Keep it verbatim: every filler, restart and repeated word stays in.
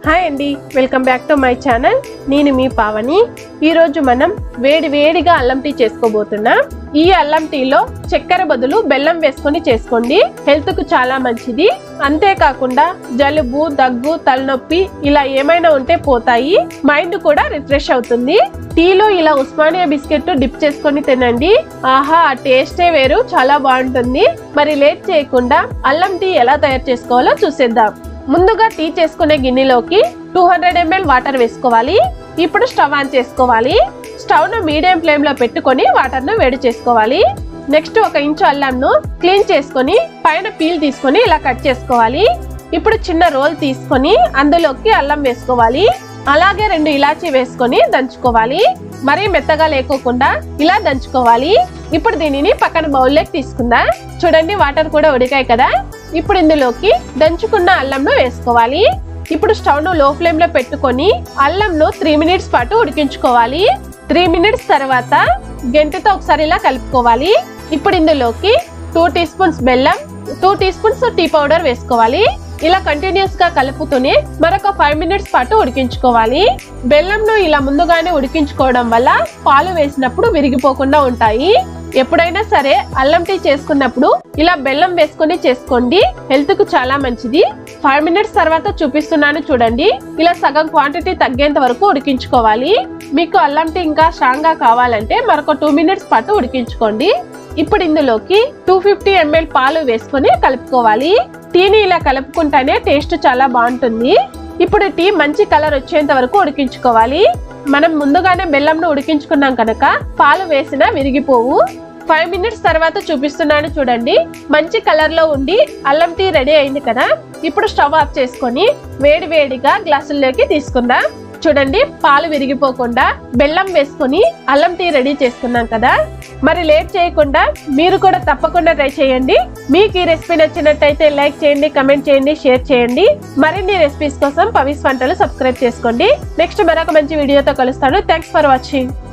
Hi అండి, welcome back to my channel. నేను మీ పావని. ఈరోజు మనం వేడి వేడిగా అల్లం టీ చేసుకోబోతున్నాం. ఈ అల్లం టీలో చక్కెర బదులు బెల్లం వేసుకొని చేసుకోండి. హెల్త్ కు చాలా మంచిది. అంతేకాకుండా జలుబు, దగ్గు, తలనొప్పి ఇలా ఏమైనా ఉంటే పోతాయి. మైండ్ కూడా రిఫ్రెష్ అవుతుంది. టీలో ఇలా ఉస్మానియా బిస్కెట్ డిప్ చేసుకొని తినండి. ఆహా, ఆ టేస్టే వేరు, చాలా బాగుంటుంది. మరి లేట్ చేయకుండా అల్లం టీ ఎలా తయారు చేసుకోవాలో చూసేద్దాం. ముందుగా టీ చేసుకునే గిన్నెలోకి టూ హండ్రెడ్ ఎంఎల్ వాటర్ వేసుకోవాలి. ఇప్పుడు స్టవ్ ఆన్ చేసుకోవాలి. స్టవ్ ను మీడియం ఫ్లేమ్ లో పెట్టుకొని వాటర్ ను వేడి చేసుకోవాలి. నెక్స్ట్ ఒక ఇంచు అల్లంను క్లీన్ చేసుకొని పైన పీల్ తీసుకొని ఇలా కట్ చేసుకోవాలి. ఇప్పుడు చిన్న రోల్ తీసుకొని అందులోకి అల్లం వేసుకోవాలి. అలాగే రెండు ఇలాచీ వేసుకొని దంచుకోవాలి. మరీ మెత్తగా లేకోకుండా ఇలా దంచుకోవాలి. ఇప్పుడు దీనిని పక్కన బౌల్లోకి తీసుకుందాం. చూడండి, వాటర్ కూడా ఉడికాయి కదా. ఇప్పుడు ఇందులోకి దంచుకున్న అల్లంను వేసుకోవాలి. ఇప్పుడు స్టవ్ ను లో ఫ్లేమ్ లో పెట్టుకొని అల్లంను త్రీ మినిట్స్ పాటు ఉడికించుకోవాలి. త్రీ మినిట్స్ తర్వాత గెంటితో ఒకసారి ఇలా కలుపుకోవాలి. ఇప్పుడు ఇందులోకి టూ టీ స్పూన్స్ బెల్లం, two teaspoons tea powder వేసుకోవాలి. ఇలా కంటిన్యూస్ గా కలుపుతూనే మరొక ఫైవ్ మినిట్స్ పాటు ఉడికించుకోవాలి. బెల్లంను ఇలా ముందుగానే ఉడికించుకోవడం వల్ల పాలు వేసినప్పుడు విరిగిపోకుండా ఉంటాయి. ఎప్పుడైనా సరే అల్లం టీ చేసుకున్నప్పుడు ఇలా బెల్లం వేసుకొని చేసుకోండి. హెల్త్ కు చాలా మంచిది. ఫైవ్ మినిట్స్ తర్వాత చూపిస్తున్నాను చూడండి. ఇలా సగం క్వాంటిటీ తగ్గేంత వరకు ఉడికించుకోవాలి. మీకు అల్లం టీ ఇంకా స్ట్రాంగ్ గా కావాలంటే మరొక టూ మినిట్స్ పాటు ఉడికించుకోండి. ఇప్పుడు ఇందులోకి టూ ఫిఫ్టీ ఎంఎల్ పాలు వేసుకొని కలుపుకోవాలి. టీని ఇలా కలుపుకుంటేనే టేస్ట్ చాలా బాగుంటుంది. ఇప్పుడు టీ మంచి కలర్ వచ్చేంత వరకు ఉడికించుకోవాలి. మనం ముందుగానే బెల్లంను ఉడికించుకున్నాం కనుక పాలు వేసినా విరిగిపోవు. ఫైవ్ మినిట్స్ తర్వాత చూపిస్తున్నాను చూడండి. మంచి కలర్ లో ఉండి అల్లం టీ రెడీ అయింది కదా. ఇప్పుడు స్టవ్ ఆఫ్ చేసుకొని వేడి వేడిగా గ్లాసుల్లోకి తీసుకుందాం. చూడండి, పాలు విరిగిపోకుండా బెల్లం వేసుకొని అల్లం టీ రెడీ చేసుకున్నాం కదా. మరి లేట్ చేయకుండా మీరు కూడా తప్పకుండా ట్రై చేయండి. మీకు ఈ రెసిపీ నచ్చినట్టయితే లైక్ చేయండి, కమెంట్ చేయండి, షేర్ చేయండి. మరిన్ని రెసిపీస్ కోసం పవిస్ వంటలు సబ్స్క్రైబ్ చేసుకోండి. నెక్స్ట్ మరొక మంచి వీడియోతో కలుస్తాను. Thanks for watching.